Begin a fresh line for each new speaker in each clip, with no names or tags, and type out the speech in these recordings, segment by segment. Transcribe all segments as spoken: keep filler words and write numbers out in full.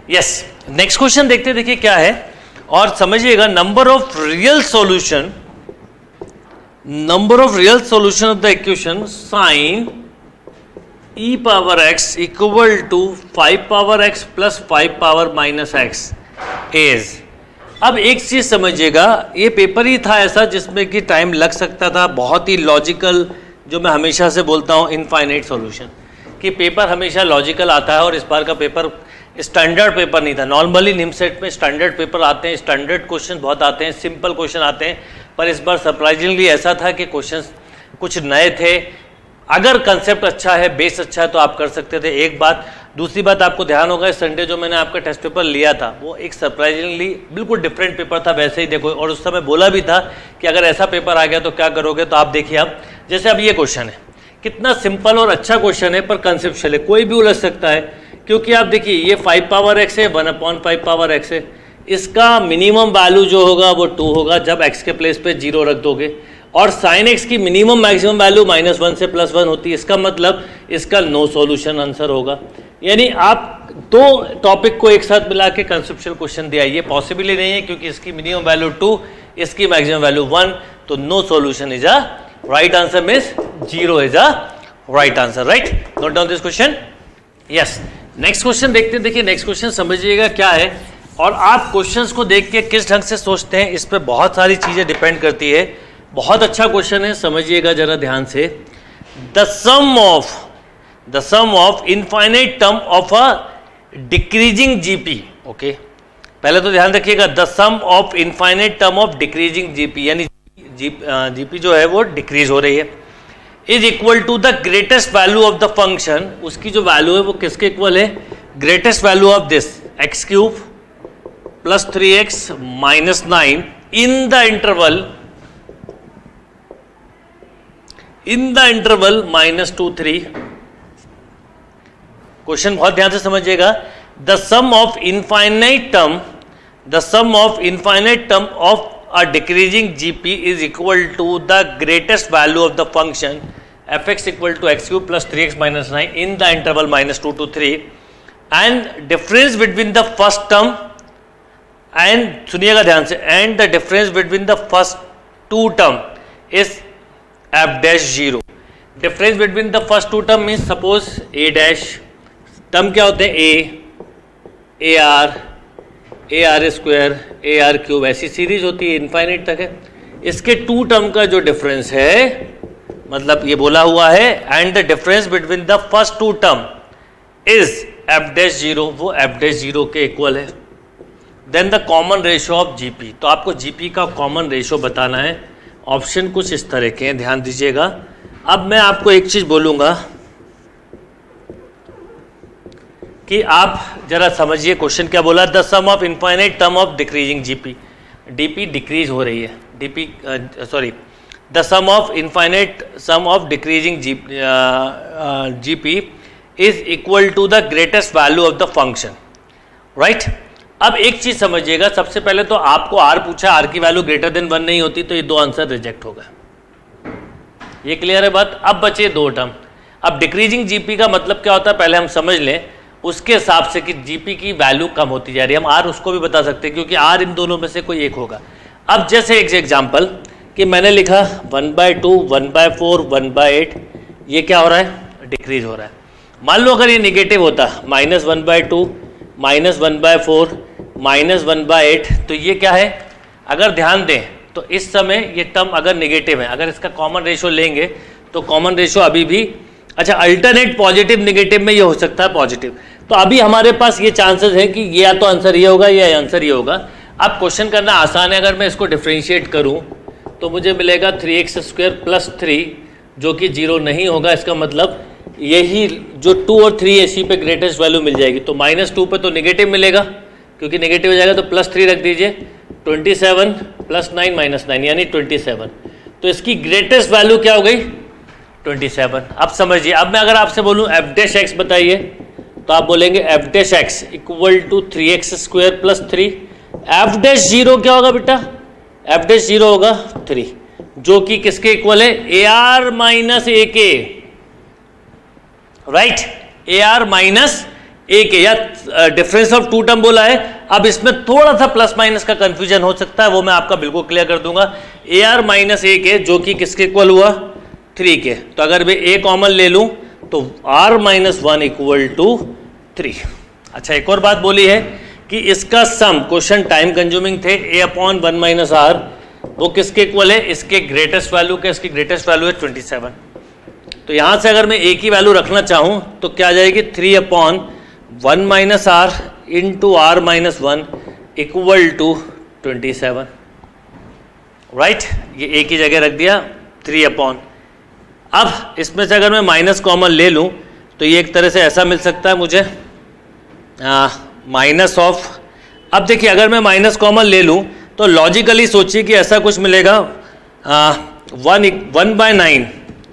Yes, next question देखते देखिए क्या है, और समझिएगा number of real solution, number of real solution of the equation sine e power x equal to five power x plus five power minus x is. अब एक चीज समझिएगा, ये पेपर ही था ऐसा जिसमें कि टाइम लग सकता था, बहुत ही लॉजिकल, जो मैं हमेशा से बोलता हूँ इनफाइनाइट सॉल्यूशन, कि पेपर हमेशा लॉजिकल आता है, और इस बार का पेपर स्टैंडर्ड पेपर नहीं था। नॉर्मली निमसेट में स्टैंडर्ड पेपर आते हैं, स्टैंडर्ड क्वेश्चन बहुत आते हैं, सिंपल क्वेश्चन आते हैं, पर इस बार सरप्राइजिंगली ऐसा था कि क्वेश्चंस कुछ नए थे। अगर कंसेप्ट अच्छा है, बेस अच्छा है, तो आप कर सकते थे, एक बात। दूसरी बात आपको ध्यान होगा, इस संडे जो मैंने आपका टेस्ट पेपर लिया था वो एक सरप्राइजिंगली बिल्कुल डिफरेंट पेपर था, वैसे ही देखो, और उस समय बोला भी था कि अगर ऐसा पेपर आ गया तो क्या करोगे। तो आप देखिए, अब जैसे अब ये क्वेश्चन है, कितना सिंपल और अच्छा क्वेश्चन है, पर कंसेप्चुअल है, कोई भी उलझ सकता है, क्योंकि आप देखिए ये फाइव पावर एक्स है, one upon five power x है, इसका मिनिमम वैल्यू जो होगा वो टू होगा जब एक्स के प्लेस पे जीरो रख दोगे, और साइन एक्स की minimum maximum value minus one से प्लस वन होती है, इसका मतलब इसका नो सॉल्यूशन आंसर होगा। यानी आप दो टॉपिक को एक साथ मिला के कंसेप्चुअल क्वेश्चन दिया, ये पॉसिबल ही नहीं है, क्योंकि इसकी मिनिमम वैल्यू टू, इसकी मैक्सिमम वैल्यू वन, तो no solution is a right answer, means zero is a right answer, right. Note down this question. Yes, next question देखते हैं। देखिए नेक्स्ट क्वेश्चन समझिएगा क्या है, और आप क्वेश्चंस को देख के किस ढंग से सोचते हैं इस पर बहुत सारी चीजें डिपेंड करती है। बहुत अच्छा क्वेश्चन है, समझिएगा जरा ध्यान से। The sum of the sum of infinite term of a decreasing GP, okay, पहले तो ध्यान रखिएगा, the sum of infinite term of decreasing GP, यानी जीपी जो है वो डिक्रीज हो रही है, is equal to the greatest value of the function, उसकी जो वैल्यू है वो किसके इक्वल है, greatest value of this x cube plus three x minus nine in the interval in the interval minus two three. Question बहुत ध्यान से समझिएगा। The sum of infinite term the sum of infinite term of a decreasing GP is equal to the greatest value of the function f x equal to x cube plus three x minus nine in the interval minus two to three, and difference between the first term and, सुनिएगा ध्यान से, and the difference between the first two term is f dash zero. Difference between the first two term means suppose a dash, term क्या होते हैं, a, a r, a r square, a r cube, ऐसी series होती है, infinite तक है। इसके to term का जो डिफरेंस है, मतलब ये बोला हुआ है, and the difference between the first two term is f dash zero, वो एफ डैश जीरो के इक्वल है। Then the common ratio of GP, तो आपको जीपी का कॉमन रेशो बताना है। ऑप्शन कुछ इस तरह के हैं, ध्यान दीजिएगा। अब मैं आपको एक चीज बोलूंगा कि आप जरा समझिए क्वेश्चन क्या बोला। The sum of infinite term of decreasing GP, DP decrease हो रही है, DP sorry the sum of infinite sum of decreasing GP is equal to the greatest value of the function, right. अब एक चीज समझिएगा, सबसे पहले तो आपको आर पूछा, आर की वैल्यू ग्रेटर देन वन नहीं होती, तो ये दो आंसर रिजेक्ट हो गए, ये क्लियर है बात। अब बचे दो टर्म। अब डिक्रीजिंग जीपी का मतलब क्या होता है पहले हम समझ लें, उसके हिसाब से कि जीपी की वैल्यू कम होती जा रही है। हम आर उसको भी बता सकते हैं, क्योंकि आर इन दोनों में से कोई एक होगा। अब जैसे एक एग्जाम्पल कि मैंने लिखा one by two, one by four, one by eight, ये क्या हो रहा है, डिक्रीज हो रहा है। मान लो अगर ये निगेटिव होता, minus one by two, minus one by four, minus one by eight, तो ये क्या है, अगर ध्यान दें तो इस समय ये टर्म अगर नेगेटिव है, अगर इसका कॉमन रेशो लेंगे तो कॉमन रेशो अभी भी, अच्छा अल्टरनेट पॉजिटिव निगेटिव में ये हो सकता है पॉजिटिव, तो अभी हमारे पास ये चांसेस है कि ये या तो आंसर ये होगा या आंसर ये होगा। अब क्वेश्चन करना आसान है, अगर मैं इसको डिफ्रेंशिएट करूं तो मुझे मिलेगा three x square plus three, जो कि जीरो नहीं होगा, इसका मतलब यही जो टू और थ्री इसी पे ग्रेटेस्ट वैल्यू मिल जाएगी। तो माइनस टू पे तो निगेटिव मिलेगा, क्योंकि नेगेटिव हो जाएगा, तो प्लस थ्री रख दीजिए, twenty seven plus nine minus nine यानी ट्वेंटी सेवन, तो इसकी ग्रेटेस्ट वैल्यू क्या हो गई, ट्वेंटी सेवन। अब समझिए, अब मैं अगर आपसे बोलूं एफ डैश एक्स बताइए, तो आप बोलेंगे f dash x equal to three x square plus three. F dash zero क्या होगा बेटा, एफ डैश जीरो होगा थ्री, जो कि किसके इक्वल है, ए आर माइनस ए के, राइट, ए आर माइनस एक है, या डिफरेंस ऑफ टू टर्म बोला है। अब इसमें थोड़ा सा प्लस माइनस का कंफ्यूजन हो सकता है, वो मैं आपका बिल्कुल क्लियर कर दूंगा। ए आर माइनस ए के जो कि किसके इक्वल हुआ, थ्री के, तो अगर मैं ए कॉमन ले लूं तो r minus one equal to three. अच्छा, एक और बात बोली है कि इसका सम, क्वेश्चन टाइम कंज्यूमिंग थे, a upon one minus r, वो किसके इक्वल है, इसके ग्रेटेस्ट वैल्यू के, इसकी ग्रेटेस्ट वैल्यू है ट्वेंटी सेवन। तो यहां से अगर मैं ए की वैल्यू रखना चाहूं तो क्या आ जाएगी, three upon one minus r into r minus one equal to twenty seven. Right, ये ए की जगह रख दिया थ्री अपॉन। अब इसमें से अगर मैं माइनस कॉमन ले लूं तो ये एक तरह से ऐसा मिल सकता है मुझे, माइनस ऑफ, अब देखिए अगर मैं माइनस कॉमन ले लूं तो लॉजिकली सोचिए कि ऐसा कुछ मिलेगा, one one by nine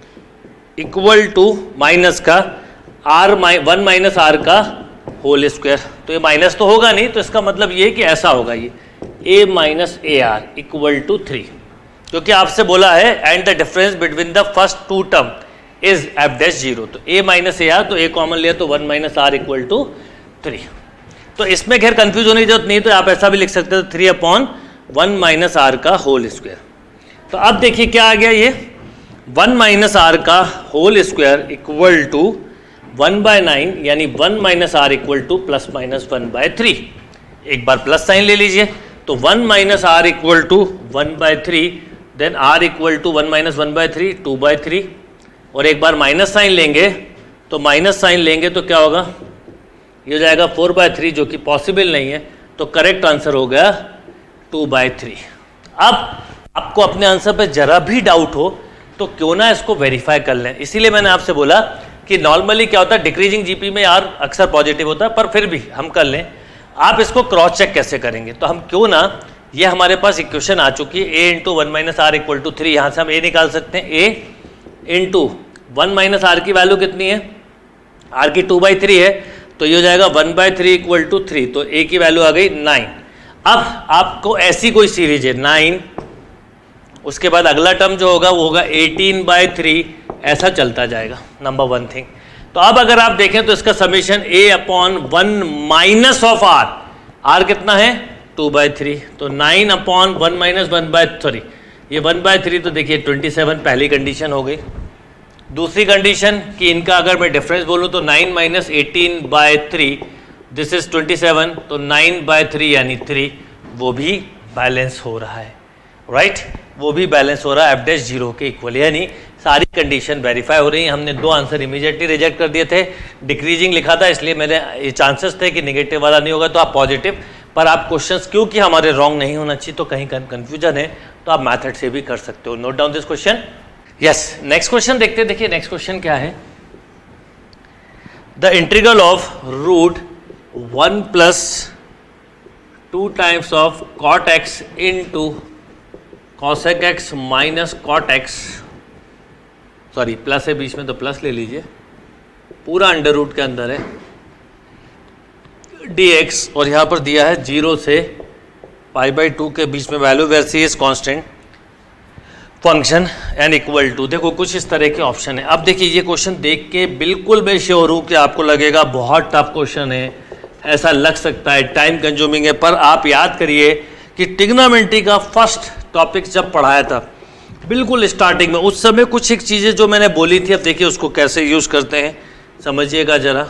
equal to minus का आर माइ वन माइनस आर का होल स्क्वायर। तो ये माइनस तो होगा नहीं, तो इसका मतलब ये कि ऐसा होगा, ये a minus a r equal to three, क्योंकि आपसे बोला है and the difference between the first two term is f dash zero. तो ए माइनस ए आर, तो ए कॉमन लिया तो one minus r equal to three. तो इसमें खैर कंफ्यूज होने की जरूरत नहीं, तो आप ऐसा भी लिख सकते हो, three upon one minus r का होल स्क्वायर। तो अब देखिए क्या आ गया, ये वन माइनस आर का whole square equal to one by nine, यानी one minus r equal to plus minus one by three. एक बार प्लस साइन ले लीजिए, तो one minus r equal to one by three, then r equal to one minus one by three, two by three, और एक बार minus sign लेंगे तो minus sign लेंगे तो क्या होगा, ये हो जाएगा फोर बाय थ्री, जो कि पॉसिबल नहीं है, तो करेक्ट आंसर हो गया टू बाय थ्री। अब आपको अपने आंसर पे जरा भी डाउट हो तो क्यों ना इसको वेरीफाई कर लें, इसीलिए मैंने आपसे बोला कि नॉर्मली क्या होता है, डिक्रीजिंग जीपी में यार अक्सर पॉजिटिव होता है, पर फिर भी हम कर लें। आप इसको क्रॉस चेक कैसे करेंगे, तो हम क्यों ना, ये हमारे पास इक्वेशन आ चुकी है, a into one minus r equal to three, यहाँ से हम ए निकाल सकते हैं, a into one minus r की वैल्यू कितनी है, आर की टू बाई थ्री है, तो ये हो जाएगा one by three equal to three, तो ए की वैल्यू आ गई नाइन। अब आपको ऐसी कोई सीरीज है नाइन, उसके बाद अगला टर्म जो होगा वो होगा एटीन बाई थ्री, ऐसा चलता जाएगा, नंबर वन थिंग। तो अब अगर आप देखें तो इसका summation a upon one minus of r, r कितना है टू बाई थ्री, तो nine upon one minus one by sorry ये वन बाय थ्री, तो देखिए ट्वेंटी सेवन पहली कंडीशन हो गई। दूसरी कंडीशन कि इनका अगर मैं डिफरेंस बोलूँ तो nine minus eighteen by three, this is twenty seven, तो नाइन बाय थ्री यानी थ्री, वो भी बैलेंस हो रहा है, राइट right? वो भी बैलेंस हो रहा है एफ डैश जीरो के इक्वल, यानी सारी कंडीशन वेरीफाई हो रही हैं। हमने दो आंसर इमीडिएटली रिजेक्ट कर दिए थे, डिक्रीजिंग लिखा था इसलिए मेरे ये चांसेस थे कि नेगेटिव वाला नहीं होगा, तो आप पॉजिटिव, पर आप क्वेश्चंस क्योंकि हमारे रॉन्ग नहीं होना चाहिए, तो कहीं कन्फ्यूजन है तो आप मैथड से भी कर सकते हो। Note down this question. Yes, next question देखते हैं। देखिए नेक्स्ट क्वेश्चन क्या है, the integral of root one plus two times of cot x into cosec x minus cot x, sorry plus है बीच में तो प्लस ले लीजिए, पूरा अंडर रूट के अंदर है डी एक्स, और यहाँ पर दिया है जीरो से पाई बाई टू के बीच में value where C is constant function and equal to. देखो कुछ इस तरह के ऑप्शन है। अब देखिए ये क्वेश्चन देख के बिल्कुल मैं श्योर हूँ कि आपको लगेगा बहुत टफ क्वेश्चन है, ऐसा लग सकता है, टाइम कंज्यूमिंग है, पर आप याद करिए कि ट्रिग्नोमेट्री का फर्स्ट टॉपिक जब पढ़ाया था बिल्कुल स्टार्टिंग में, उस समय कुछ एक चीज़ें जो मैंने बोली थी, अब देखिए उसको कैसे यूज करते हैं, समझिएगा जरा।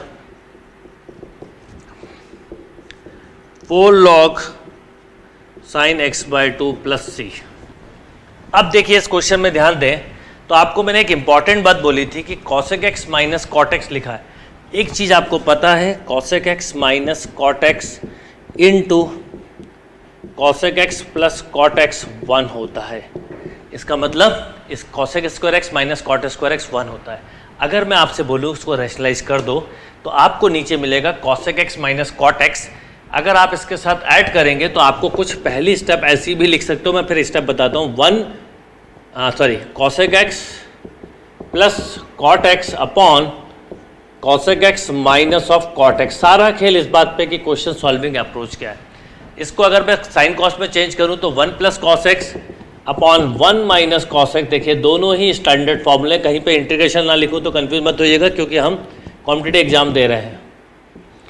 Four log sine x by two plus C. अब देखिए इस क्वेश्चन में ध्यान दें तो आपको मैंने एक इंपॉर्टेंट बात बोली थी कि cosec x minus cot x लिखा है। एक चीज़ आपको पता है, cosec x minus cot x into cosec x plus cot x one होता है। इसका मतलब इस cosec square x minus cot square x one होता है। अगर मैं आपसे बोलूँ उसको रैशनलाइज कर दो तो आपको नीचे मिलेगा cosec x minus cot x. अगर आप इसके साथ ऐड करेंगे तो आपको कुछ पहली स्टेप ऐसी भी लिख सकते हो, मैं फिर स्टेप बताता हूँ। One sorry cosec x plus cot x upon cosec x minus of cot x. सारा खेल इस बात पे कि क्वेश्चन सॉल्विंग अप्रोच क्या है। इसको अगर मैं साइन कॉस में चेंज करूँ तो one plus cos x upon one minus cos x. देखिए दोनों ही स्टैंडर्ड फॉर्मूले, कहीं पे इंटीग्रेशन ना लिखूँ तो कंफ्यूज मत होइएगा क्योंकि हम कॉम्पिटिटिव एग्जाम दे रहे हैं।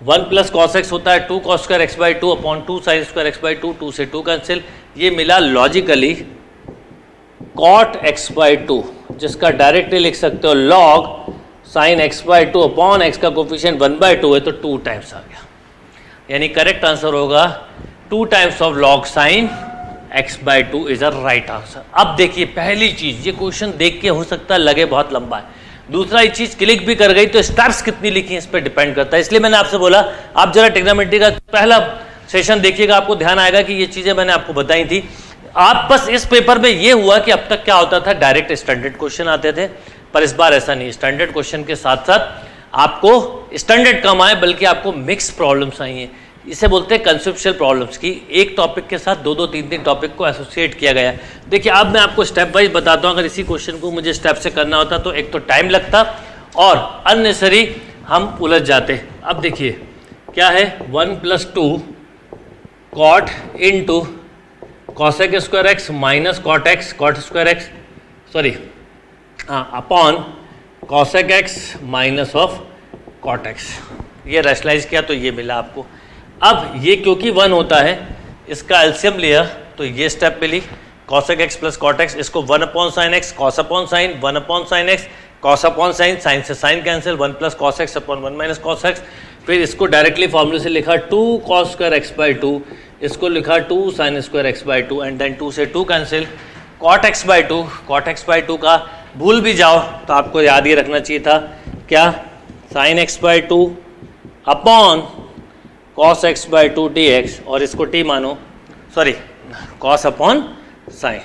वन प्लस कॉस एक्स होता है two cos square x by two upon two sine square x by two, two से टू कैंसिल, ये मिला logically cot x by two, जिसका डायरेक्टली लिख सकते हो log sine x by two upon x का कोफिशिएंट वन बाई टू है तो टू टाइम्स आ गया, यानी करेक्ट आंसर होगा two times of log sine x by two is a right answer. अब देखिए पहली चीज, ये क्वेश्चन देख के हो सकता है लगे बहुत लंबा है, दूसरा ये चीज क्लिक भी कर गई तो स्टेप्स कितनी लिखी है इस पर डिपेंड करता है। इसलिए मैंने आपसे बोला आप जरा ट्रिग्नोमेट्री का पहला सेशन देखिएगा, आपको ध्यान आएगा कि ये चीजें मैंने आपको बताई थी। आप बस इस पेपर में ये हुआ कि अब तक क्या होता था, डायरेक्ट स्टैंडर्ड क्वेश्चन आते थे, पर इस बार ऐसा नहीं, स्टैंडर्ड क्वेश्चन के साथ साथ आपको स्टैंडर्ड कम आए बल्कि आपको मिक्स प्रॉब्लम्स आई हैं। इसे बोलते हैं कंसेप्चुअल प्रॉब्लम्स की, एक टॉपिक के साथ दो दो तीन तीन टॉपिक को एसोसिएट किया गया है। देखिए अब मैं आपको स्टेप वाइज बताता हूँ, अगर इसी क्वेश्चन को मुझे स्टेप से करना होता तो एक तो टाइम लगता और अननेसेसरी हम उलझ जाते। अब देखिए क्या है, one plus two cot into cosec square x minus cot x cot square x sorry हाँ upon cosec x minus of cot x, ये रैशनलाइज किया तो ये मिला आपको। अब ये क्योंकि वन होता है इसका एलसीएम लिया तो ये स्टेप मिली cosec x plus cot x, इसको one upon sine x cos upon sine, one upon sine x cos upon sine, sine से sine cancel, one plus cos x upon one minus cos x, फिर इसको directly फॉर्मूले से लिखा two cos square x by two, इसको लिखा two sine square x by two and then two से two cancel, cot x by two, cot x by two का भूल भी जाओ तो आपको याद ही रखना चाहिए था क्या, sine x by two upon cos x by two d x, और इसको टी मानो, सॉरी कॉस अपॉन साइन,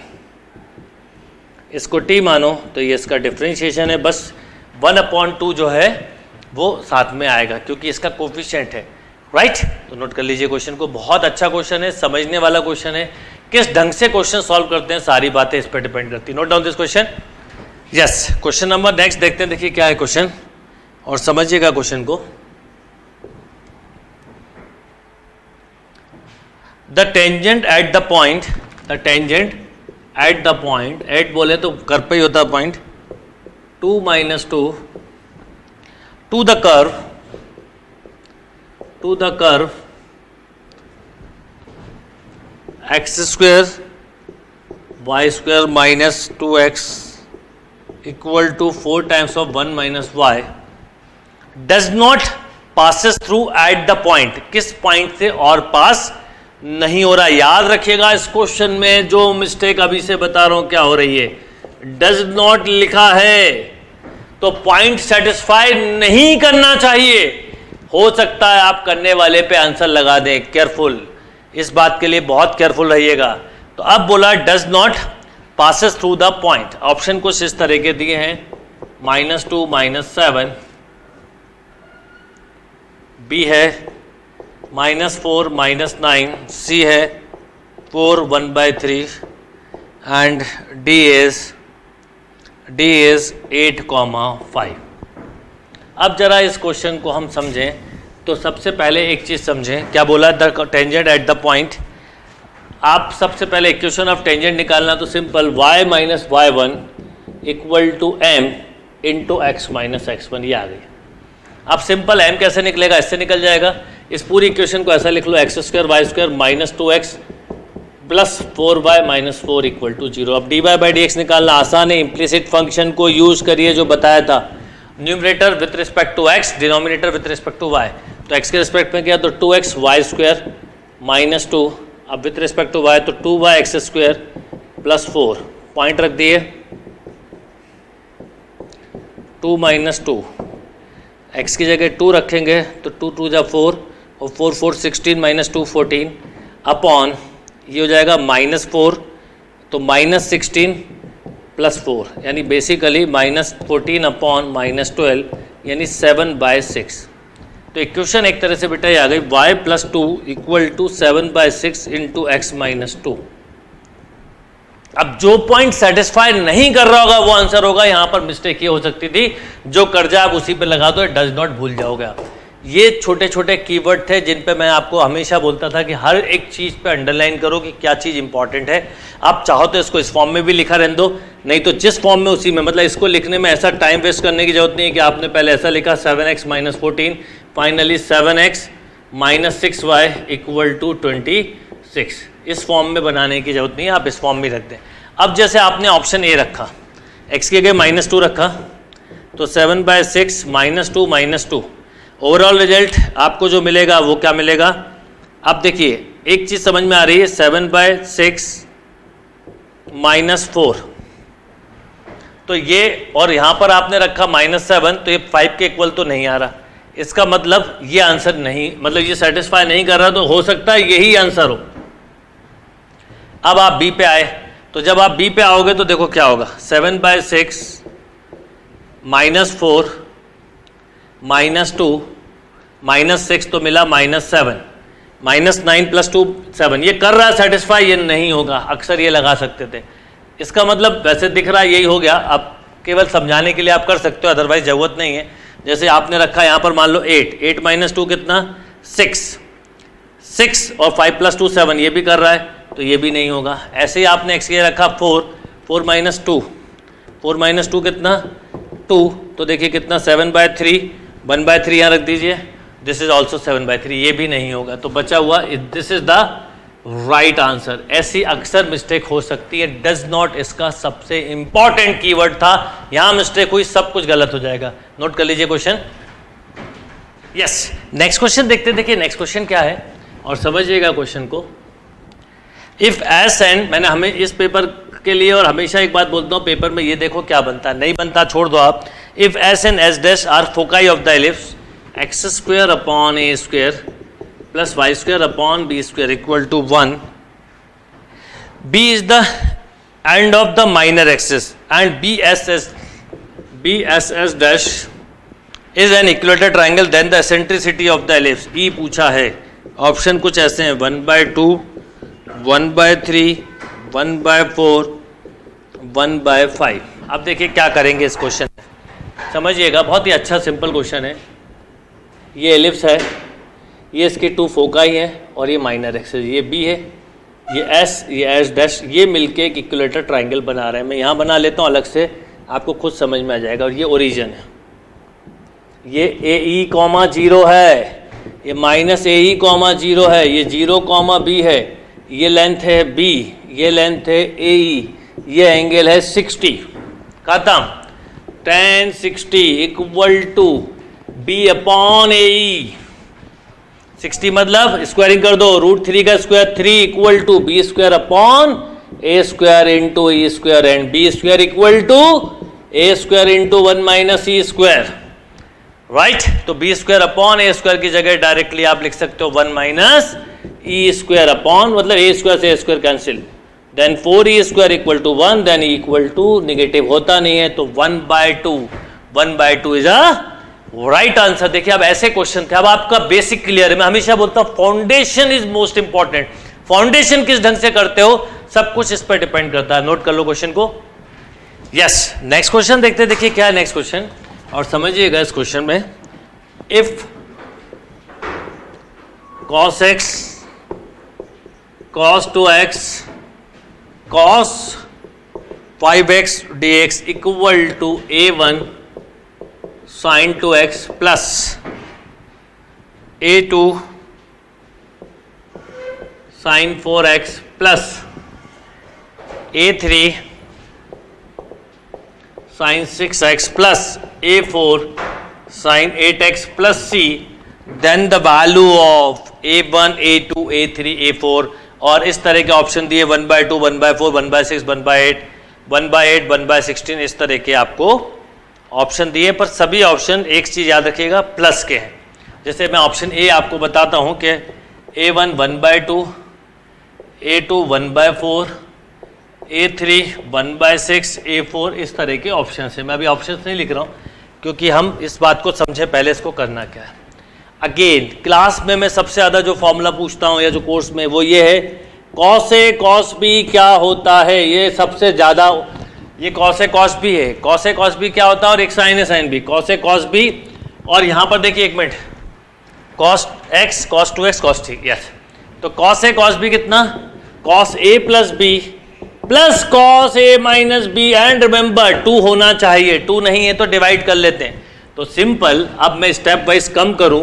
इसको टी मानो तो ये इसका डिफ्रेंशिएशन है, बस वन अपॉन टू जो है वो साथ में आएगा क्योंकि इसका कोफिशिएंट है, राइट। तो नोट कर लीजिए क्वेश्चन को, बहुत अच्छा क्वेश्चन है, समझने वाला क्वेश्चन है, किस ढंग से क्वेश्चन सॉल्व करते हैं सारी बातें इस पर डिपेंड करती है। Note down this question. Yes, question number next देखते हैं, देखिए क्या है क्वेश्चन और समझिएगा क्वेश्चन को। The tangent at the point, the tangent at the point, at बोले तो कर पे ही होता है point, two minus two to the curve, to the curve x square y square minus two x equal to four times of one minus y does not passes through at the point, किस पॉइंट से और पास नहीं हो रहा। याद रखिएगा इस क्वेश्चन में जो मिस्टेक अभी से बता रहा हूं क्या हो रही है, डज नॉट लिखा है तो पॉइंट सेटिस्फाई नहीं करना चाहिए, हो सकता है आप करने वाले पे आंसर लगा दें, केयरफुल, इस बात के लिए बहुत केयरफुल रहिएगा। तो अब बोला does not passes through the point, option कुछ इस तरह के दिए हैं, minus two minus seven, B है minus four minus nine, C है four one by three and D is D is eight comma five. अब जरा इस क्वेश्चन को हम समझें तो सबसे पहले एक चीज़ समझें, क्या बोला, the tangent at the point. आप सबसे पहले इक्वेशन ऑफ टेंजेंट निकालना तो simple, y minus y one equal to m into x minus x one, ये आ गई। अब सिंपल m कैसे निकलेगा, इससे निकल जाएगा, इस पूरी इक्वेशन को ऐसा लिख लो, x square y square minus two x plus four y minus four equal to zero. अब d y by d x निकालना आसान है, इम्प्लिसिट फंक्शन को यूज करिए जो बताया था, numerator with respect to x, denominator with respect to y, तो एक्स के रिस्पेक्ट में किया तो two x y square minus two, अब विथ रिस्पेक्ट टू वाई तो two y x square plus four, point रख दिए टू माइनस टू, एक्स की जगह टू रखेंगे तो टू टू जा फोर और four four sixteen minus two fourteen upon ये हो जाएगा माइनस फोर तो माइनस सिक्सटीन प्लस फोर, यानी basically minus fourteen upon minus twelve यानी सेवन बाय सिक्स। तो इक्वेशन एक तरह से बेटा ये आ गई, y plus two equal to seven by six into x minus two. अब जो पॉइंट सेटिस्फाई नहीं कर रहा होगा वो आंसर होगा, यहां पर मिस्टेक ये हो सकती थी, जो कर जाए आप उसी पे लगा दो, डज नॉट भूल जाओगे आप। ये छोटे छोटे कीवर्ड थे जिन पे मैं आपको हमेशा बोलता था कि हर एक चीज़ पे अंडरलाइन करो कि क्या चीज़ इंपॉर्टेंट है। आप चाहो तो इसको इस फॉर्म में भी लिखा रहने दो, नहीं तो जिस फॉर्म में उसी में, मतलब इसको लिखने में ऐसा टाइम वेस्ट करने की जरूरत नहीं है कि आपने पहले ऐसा लिखा seven x minus fourteen, finally seven x minus six y equal to twenty six. इस फॉर्म में बनाने की जरूरत नहीं है, आप इस फॉर्म में रख दें। अब जैसे आपने ऑप्शन ए रखा, एक्स के जगह माइनस टू रखा, तो seven by six minus two minus two, overall result आपको जो मिलेगा वो क्या मिलेगा। अब देखिए एक चीज़ समझ में आ रही है, seven by six minus four, तो ये, और यहाँ पर आपने रखा माइनस सेवन, तो ये फाइव के इक्वल तो नहीं आ रहा। इसका मतलब ये आंसर नहीं, मतलब ये सेटिस्फाई नहीं कर रहा, तो हो सकता है यही आंसर हो। अब आप बी पे आए, तो जब आप बी पे आओगे तो देखो क्या होगा, seven by six minus four minus two minus six, तो मिला minus seven, minus nine plus two seven. ये कर रहा है सेटिस्फाई, ये नहीं होगा, अक्सर ये लगा सकते थे। इसका मतलब वैसे दिख रहा है यही हो गया, आप केवल समझाने के लिए आप कर सकते हो, अदरवाइज ज़रूरत नहीं है। जैसे आपने रखा यहाँ पर मान लो एट, एट माइनस टू कितना, सिक्स, सिक्स और फाइव प्लस टू सेवन, ये भी कर रहा है, तो ये भी नहीं होगा। ऐसे ही आपने एक्स के रखा four, four minus two, four minus two कितना, टू, तो देखिए कितना, seven by three, one by three यहाँ रख दीजिए, this is also seven by three, ये भी नहीं होगा। तो बचा हुआ this is the right answer. ऐसी अक्सर मिस्टेक हो सकती है, डज नॉट इसका सबसे इंपॉर्टेंट कीवर्ड था, यहां मिस्टेक हुई, सब कुछ गलत हो जाएगा। नोट कर लीजिए क्वेश्चन। यस, नेक्स्ट क्वेश्चन देखते, देखिए नेक्स्ट क्वेश्चन क्या है और समझिएगा क्वेश्चन को। इफ एस एंड, मैंने हमें इस पेपर के लिए और हमेशा एक बात बोलता हूँ, पेपर में ये देखो क्या बनता है, नहीं बनता छोड़ दो आप। If S and S dash are foci of the ellipse x square upon a square plus y square upon b square equal to one, B is the end of the minor axis and B S S B S S dash is an equilateral triangle, then the eccentricity of the ellipse. E पूछा है, option कुछ ऐसे हैं, one by two, one by three, one by four, one by five. अब देखिए क्या करेंगे इस क्वेश्चन में, समझिएगा, बहुत ही अच्छा सिंपल क्वेश्चन है। ये एलिप्स है, ये इसके टू फोकाई हैं और ये माइनर एक्सिस, ये बी है, ये एस, ये एस डैश, ये मिलके एक इक्विलेटर ट्राइंगल बना रहे हैं। मैं यहाँ बना लेता हूँ अलग से, आपको खुद समझ में आ जाएगा। और ये ओरिजिन है, ये ए ई कॉमा जीरो है, ये minus a e comma zero है, ये जीरो कॉमा बी है, ये लेंथ है बी, ये लेंथ है ए ई, ये एंगल है सिक्सटी, खत्म। Tan sixty equal to b upon a e, sixty मतलब स्क्वायरिंग कर दो, रूट थ्री का square three equal to b square upon a square into e square, and b square equal to A square into one minus e square, right. तो b square upon a square की जगह directly आप लिख सकते हो one minus e square upon, मतलब a square से a square cancel, then four e square equal to one, then e equal to, negative होता नहीं है तो one by two, one by two is a right answer. देखिए अब ऐसे question थे, अब आपका बेसिक क्लियर है। मैं हमेशा बोलता हूं foundation is most important, foundation किस ढंग से करते हो सब कुछ इस पर डिपेंड करता है। नोट कर लो क्वेश्चन को। यस, नेक्स्ट क्वेश्चन देखते हैं, देखिए क्या है नेक्स्ट क्वेश्चन और समझिएगा इस क्वेश्चन में। If cos x cos two x cos five x dx equal to a one sin to x plus a two sin four x plus a three sin six x plus a four sin eight x plus c, then the value of a one, a two, a three, a four, और इस तरह के option दिए one by two, one by four, one by six, one by eight, one by eight, one by sixteen, इस तरह के आपको option दिए। पर सभी ऑप्शन एक चीज़ याद रखिएगा, प्लस के हैं। जैसे मैं ऑप्शन ए आपको बताता हूँ कि a one one by two, a two one by four, a three one by six, a four, इस तरह के ऑप्शन है। मैं अभी ऑप्शन नहीं लिख रहा हूँ क्योंकि हम इस बात को समझे पहले इसको करना क्या है। अगेन क्लास में मैं सबसे ज़्यादा जो फॉर्मूला पूछता हूँ या जो कोर्स में, वो ये है कॉस ए कॉस बी क्या होता है, ये सबसे ज़्यादा, ये कॉस ए कॉस बी है, कॉस ए कॉस बी क्या होता है, और एक sine a sine b, cos a cos b. और यहाँ पर देखिए एक मिनट, cos x cos two x cos three, yes. तो कॉस ए कॉस बी कितना, cos a plus B plus cos a minus b, and remember two होना चाहिए, टू नहीं है तो डिवाइड कर लेते हैं। तो सिंपल, अब मैं स्टेप वाइज कम करूं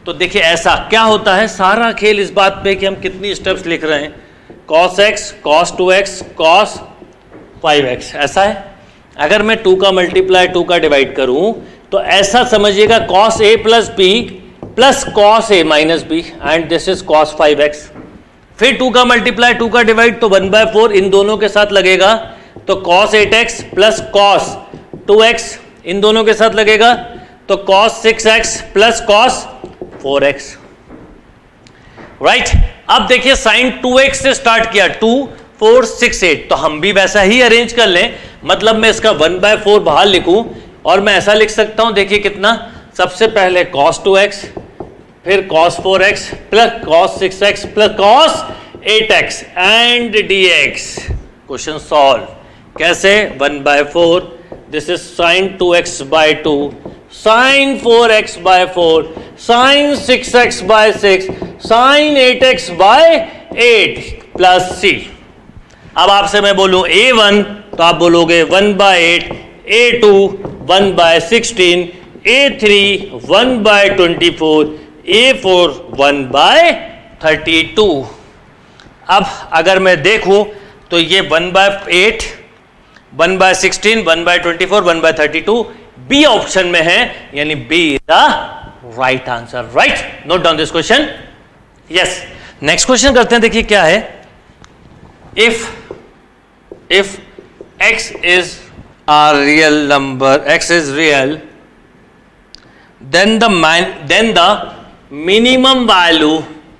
तो देखिए ऐसा क्या होता है, सारा खेल इस बात पे कि हम कितनी स्टेप्स लिख रहे हैं, cos x, cos two x, cos five x, ऐसा है। अगर मैं टू का मल्टीप्लाई टू का डिवाइड करूं तो ऐसा समझिएगा cos a plus B plus cos a minus b and this is cos five x. फिर टू का मल्टीप्लाई टू का डिवाइड तो वन बाय फोर इन दोनों के साथ लगेगा, तो cos eight x plus cos two x इन दोनों के साथ लगेगा, तो cos six x plus cos four x, right. अब देखिए sin टू एक्स से स्टार्ट किया, टू फोर सिक्स एट, तो हम भी वैसा ही अरेंज कर लें, मतलब मैं इसका वन बाय फोर बाहर लिखूं और मैं ऐसा लिख सकता हूं, देखिए कितना, सबसे पहले cos टू एक्स, फिर cos four x plus cos six x plus cos eight x and dx। Question solve कैसे, one by four, this is sin to x by two, sin four x by four, sin six x by six, sin eight x by eight plus c। अब आपसे मैं बोलूं ए one तो आप बोलोगे one by eight, a two one by sixteen, a three one by twenty four, a four one by thirty two. अब अगर मैं देखूं तो ये one by eight, one by sixteen, one by twenty four, one by thirty two B option में है, यानी B is the right answer, right. Note down this question. Yes, next question करते हैं, देखिए क्या है, if if x is a real number, x is real, then the man, then the minimum value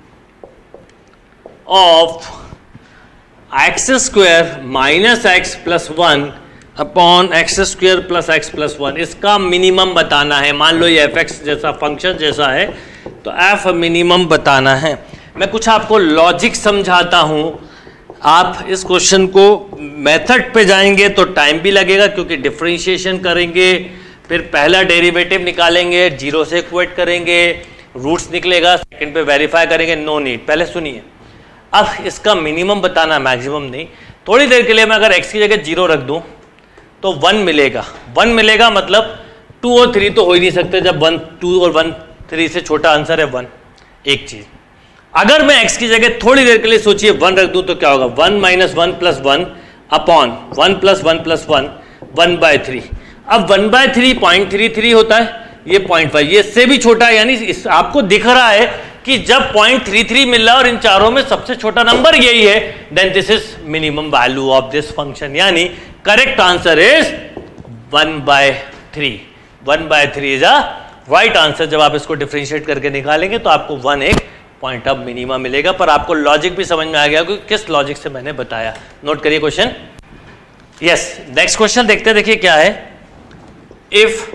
of x square minus x plus one upon x square plus x plus one, इसका minimum बताना है। मान लो ये fx जैसा function जैसा है, तो f minimum बताना है। मैं कुछ आपको लॉजिक समझाता हूं, आप इस क्वेश्चन को मेथड पे जाएंगे तो टाइम भी लगेगा, क्योंकि डिफरेंशिएशन करेंगे, फिर पहला डेरिवेटिव निकालेंगे, जीरो से इक्वेट करेंगे, रूट्स निकलेगा, सेकंड पे वेरीफाई करेंगे, नो नीड। पहले सुनिए, अब इसका मिनिमम बताना, मैक्सिमम नहीं। थोड़ी देर के लिए मैं अगर x की जगह जीरो रख दूं तो वन मिलेगा, वन मिलेगा मतलब टू और थ्री तो हो ही नहीं सकते, जब वन टू और वन थ्री से छोटा आंसर है वन। एक चीज, अगर मैं x की जगह थोड़ी देर के लिए सोचिए वन रख दूं तो क्या होगा, one minus one plus one upon one plus one plus one, one by three. अब one by three point three three होता है, ये पॉइंट फाइव, ये इससे भी छोटा है, यानी इस, आपको दिख रहा है कि जब पॉइंट थ्री थ्री मिल रहा है और इन चारों में सबसे छोटा नंबर यही है, then this is minimum value of this function, यानी correct answer is one by three. One by three is a right answer. जब आप इसको डिफरेंशिएट करके निकालेंगे तो आपको वन एक पॉइंट ऑफ मिनिमा मिलेगा, पर आपको लॉजिक भी समझ में आ गया कि किस लॉजिक से मैंने बताया। नोट करिए क्वेश्चन। यस, नेक्स्ट क्वेश्चन देखते हैं, देखिए क्या है, if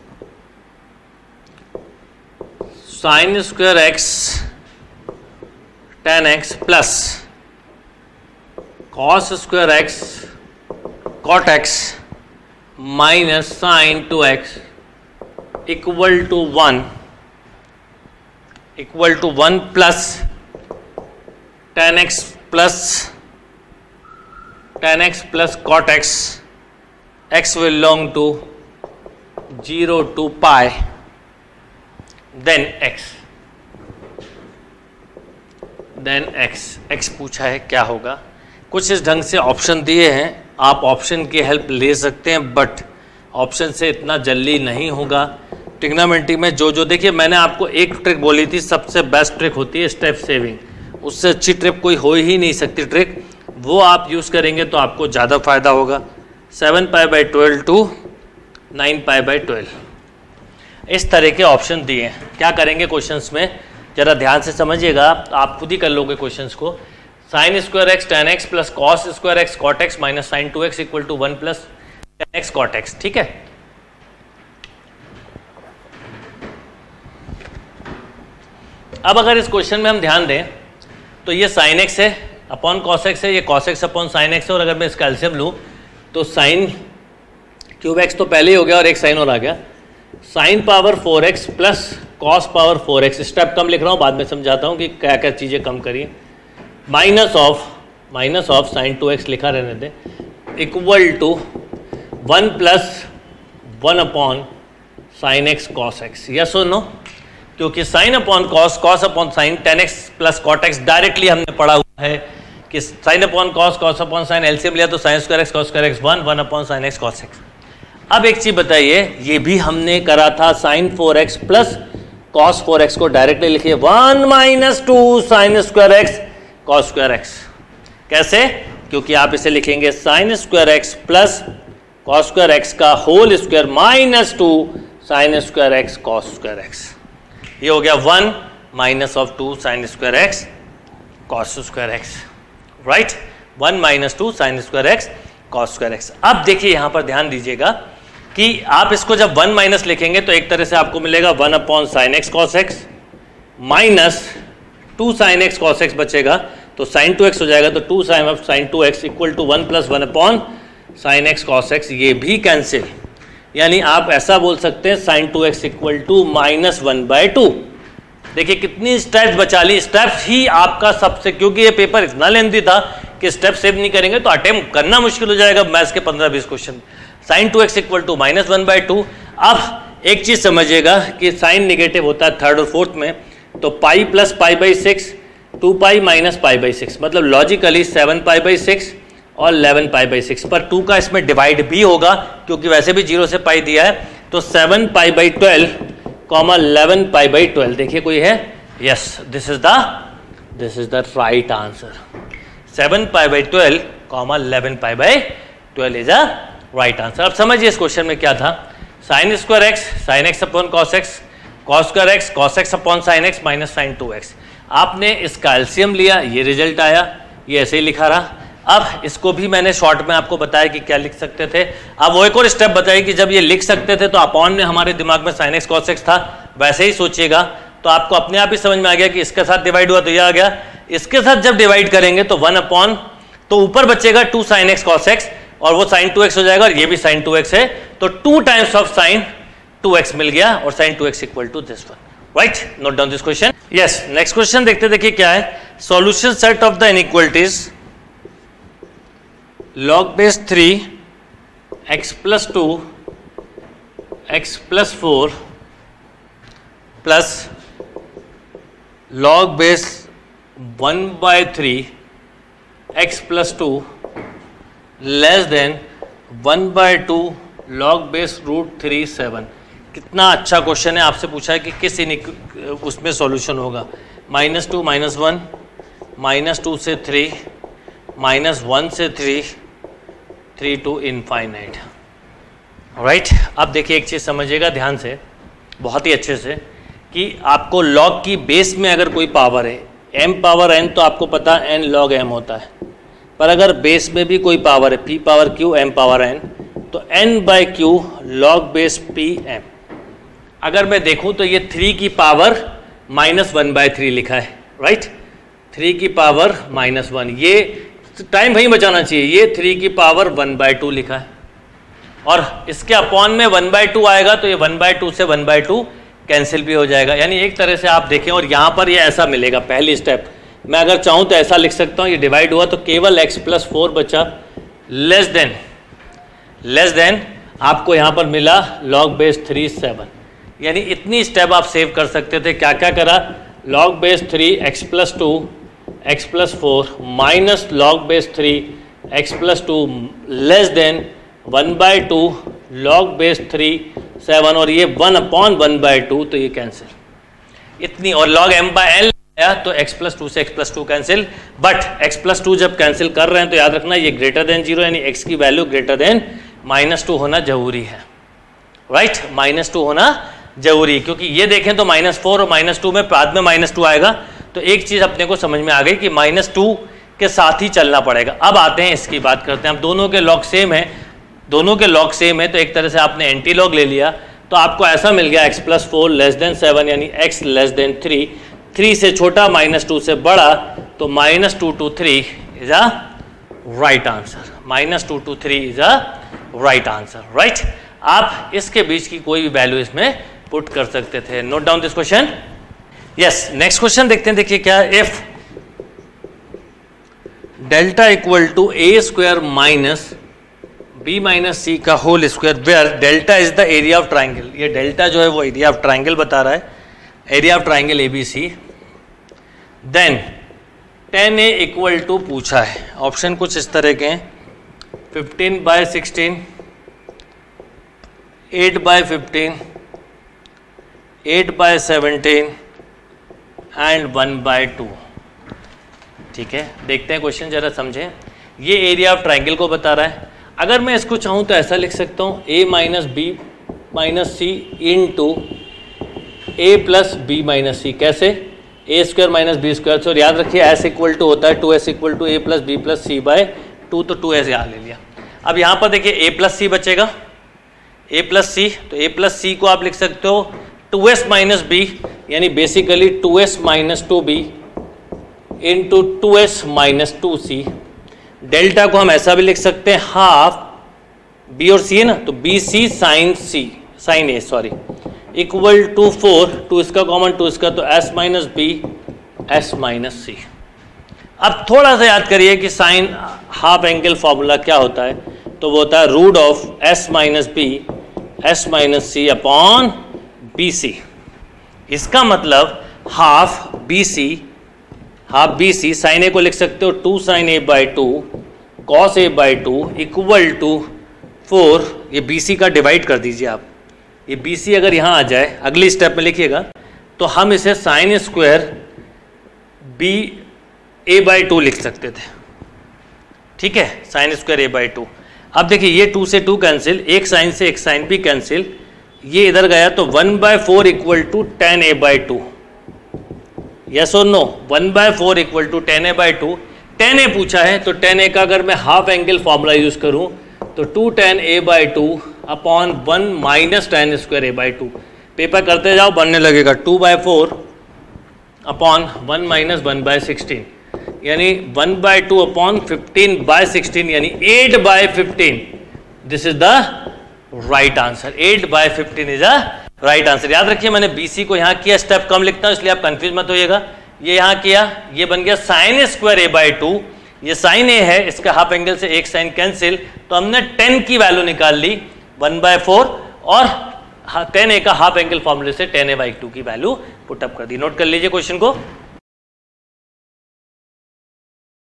sine square x tan x plus cos square x cot x minus sine two x equal to one equal to one plus tan x plus tan x plus cot x, x will belong to zero to pi, then x, then x, x पूछा है क्या होगा। कुछ इस ढंग से option दिए हैं, आप ऑप्शन की हेल्प ले सकते हैं, बट ऑप्शन से इतना जल्दी नहीं होगा। ट्रिग्नोमेट्री में जो जो, देखिए मैंने आपको एक ट्रिक बोली थी, सबसे बेस्ट ट्रिक होती है स्टेप सेविंग, उससे अच्छी ट्रिक कोई हो ही नहीं सकती ट्रिक, वो आप यूज़ करेंगे तो आपको ज़्यादा फायदा होगा। Seven pi by twelve to nine pi by twelve, इस तरह के ऑप्शन दिए हैं। क्या करेंगे क्वेश्चंस में, ज़रा ध्यान से समझिएगा, आप खुद ही कर लोगे क्वेश्चंस को। Sine square x tan x plus cos square x cot x minus sine two x equal to one plus tan x cot x, ठीक है। अब अगर इस क्वेश्चन में हम ध्यान दें तो ये साइन एक्स है अपॉन कॉस एक्स है, ये cos x upon sine x है, और अगर मैं इसका एलसीएम लूँ तो साइन क्यूब एक्स तो पहले ही हो गया और एक साइन और आ गया, sine power four x plus cos power four x. Step कम लिख रहा हूँ, बाद में समझाता हूँ कि क्या क्या चीज़ें कम करिए। Minus of minus of sine two x लिखा रहने दें, equal to one plus one upon sine x cos x. Yes और नो, क्योंकि sine upon cos, cos upon sine, tan x plus cot x directly हमने पढ़ा हुआ है कि sine upon cos, cos upon sine, LCM लिया तो sine square x cos square x one, one upon sine x cos x. अब एक चीज बताइए, ये भी हमने करा था, sine four x plus cos four x को डायरेक्टली लिखिए one minus two sine square x cos square x. कैसे? क्योंकि आप इसे लिखेंगे sine square x plus cos square x का whole square minus two sine square x cos square x. ये हो गया one minus of two sine square x cos square x, right? One minus two sine square x cos square x. अब देखिए यहां पर ध्यान दीजिएगा कि आप इसको जब वन माइनस लिखेंगे तो एक तरह से आपको मिलेगा one upon sine x cos x minus two sine x cos x बचेगा, तो साइन टू एक्स हो जाएगा, तो two sine of sine two x equal to one plus one upon sine x cos x, ये भी cancel. यानी आप ऐसा बोल सकते हैं sine two x equal to minus one by two. देखिए कितनी स्टेप्स बचा ली, स्टेप्स ही आपका सबसे, क्योंकि ये पेपर इतना लेंथी था कि स्टेप सेव नहीं करेंगे तो अटेम्प्ट करना मुश्किल हो जाएगा मैथ्स के पंद्रह बीस question. Sine two x equal to minus one by two. अब एक चीज समझिएगा कि साइन निगेटिव होता है थर्ड और फोर्थ में, तो pi plus pi by six, two pi minus pi by six, मतलब logically seven pi by six और इलेवन पाई बाई सिक्स, पर टू का इसमें डिवाइड भी होगा क्योंकि वैसे भी जीरो से पाई दिया है, तो seven pi by twelve comma eleven pi by twelve. देखिए कोई है? Yes, this is the this is the right answer. Seven pi by twelve comma eleven pi by twelve is a right answer. अब समझिए इस question में क्या था, sine square x sine x upon cos x, cos square x cos x upon sine x minus sine two x. आपने इसका LCM लिया, ये रिजल्ट आया, ये ऐसे ही लिखा रहा। अब इसको भी मैंने शॉर्ट में आपको बताया कि क्या लिख सकते थे। अब वो एक और स्टेप बताइए कि जब ये लिख सकते थे तो अपॉन में हमारे दिमाग में साइन एक्स कॉस एक्स था, वैसे ही सोचिएगा तो आपको अपने आप ही समझ में आ गया कि इसके साथ डिवाइड हुआ तो ये आ गया, इसके साथ जब डिवाइड करेंगे तो वन अपॉन, तो ऊपर बचेगा two sine x cos x और वो साइन टू एक्स हो जाएगा और ये भी साइन टू एक्स है, तो two times of sine two x मिल गया और sine two x equal to this one, right? Note down this question. Yes, next question देखते देखिए क्या है। Solution set of the inequalities log base three x plus two x plus four plus log base one by three x plus two less than one by two log base root three seven. कितना अच्छा question है, आपसे पूछा है कि किस उसमें solution होगा। Minus two minus one, minus two से थ्री, माइनस वन से three, three to infinite, right? अब देखिए एक चीज़ समझिएगा ध्यान से, बहुत ही अच्छे से, कि आपको लॉग की बेस में अगर कोई पावर है, m पावर n, तो आपको पता है n log m होता है, पर अगर बेस में भी कोई पावर है p power q m power n, तो n by q log base p m। अगर मैं देखूं तो ये थ्री की power minus one by three लिखा है, राइट? थ्री की पावर माइनस वन, ये टाइम वहीं बचाना चाहिए, ये थ्री की पावर वन बाई टू लिखा है और इसके अपॉन में वन बाई टू आएगा तो ये वन बाई टू से वन बाई टू कैंसिल भी हो जाएगा। यानी एक तरह से आप देखें और यहाँ पर ये ऐसा मिलेगा, पहली स्टेप मैं अगर चाहूँ तो ऐसा लिख सकता हूँ, ये डिवाइड हुआ तो केवल x प्लस फोर बचा, लेस देन लेस देन आपको यहाँ पर मिला log बेस थ्री सेवन। यानी इतनी स्टेप आप सेव कर सकते थे। क्या क्या करा? log base three x plus two x plus four minus log base three x plus two less than one by two log base three seven, और ये one upon one by two, तो ये कैंसिल इतनी, और log m by L आया तो x plus two से x plus two cancel. But x plus two जब कैंसिल कर रहे हैं तो याद रखना ये ग्रेटर देन जीरो, यानी x की value greater than minus two होना जरूरी है, राइट? माइनस टू होना जरूरी, क्योंकि ये देखें तो माइनस फोर और माइनस टू में बाद में माइनस टू आएगा, तो एक चीज अपने को समझ में आ गई कि माइनस टू के साथ ही चलना पड़ेगा। अब आते हैं इसकी बात करते हैं। अब दोनों के लॉग सेम है, दोनों के लॉग सेम है, तो एक तरह से आपने एंटी लॉग ले लिया, तो आपको ऐसा मिल गया x plus four less than seven, यानी x less than three, three से छोटा माइनस टू से बड़ा, तो minus two to three is a right answer. Minus two to three is a right answer, right? आप इसके बीच की कोई भी वैल्यू इसमें पुट कर सकते थे। Note down this question. Yes, next question देखते हैं। देखिए क्या, if delta equal to A square minus B minus C का whole square, where delta is the area of triangle. ये डेल्टा जो है वो एरिया ऑफ ट्राइंगल बता रहा है, area of triangle A B C, then tan A equal to पूछा है, ऑप्शन कुछ इस तरह के हैं, fifteen by sixteen, eight by fifteen, eight by seventeen and one by two. ठीक है, देखते हैं क्वेश्चन जरा समझें। ये एरिया ऑफ ट्राइंगल को बता रहा है। अगर मैं इसको चाहूँ तो ऐसा लिख सकता हूँ, A minus B minus C in two A plus B minus C. कैसे? A square minus B square. तो याद रखिए एस इक्वल टू होता है two S equal to A plus B plus C by two, तो two S यहाँ ले लिया। अब यहाँ पर देखिए ए प्लस सी बचेगा, ए प्लस सी, तो ए प्लस सी को आप लिख सकते हो टू एस माइनस बी, यानी basically two S minus two B into two S minus two C. Delta को हम ऐसा भी लिख सकते हैं, हाफ बी और सी है ना, तो B C sine C sine A sorry equal to four, two इसका कॉमन टू इसका, तो S minus B S minus C. अब थोड़ा सा याद करिए कि साइन हाफ एंगल फॉर्मूला क्या होता है, तो वो होता है root of S minus B S minus C upon B C. इसका मतलब half B C, half B C, sine A को लिख सकते हो two sine A by two cos A by two equal to four. ये B C का divide कर दीजिए आप, ये बी सी अगर यहाँ आ जाए अगली स्टेप में लिखिएगा तो हम इसे sine square B A by two लिख सकते थे। ठीक है, sine square A by two. अब देखिए ये टू से टू कैंसिल, एक साइन से एक साइन भी कैंसिल, ये इधर गया तो one by four equal to tan A by two. Yes और no? One by four equal to tan A by two. Tan A पूछा है तो टेन ए का अगर मैं हाफ एंगल फॉर्मूला यूज करूं तो two tan A by two upon one minus tan square A by two. Paper करते जाओ बनने लगेगा two by four upon one minus one by sixteen, यानी one by two upon fifteen by sixteen, यानी eight by fifteen. This is the right answer. Eight by fifteen is a right answer. याद रखिए मैंने BC को यहाँ किया, step कम लिखता हूँ इसलिए आप कंफ्यूज मत होइएगा। ये यहाँ किया, ये बन गया sine square A by two, ये साइन ए है, इसका हाफ एंगल से एक साइन कैंसिल, तो हमने टेन की वैल्यू निकाल ली वन बाय फोर और टेन ए का हाफ एंगल फॉर्मूले से टेन ए बाई टू की वैल्यू पुटअप कर दी। नोट कर लीजिए क्वेश्चन को।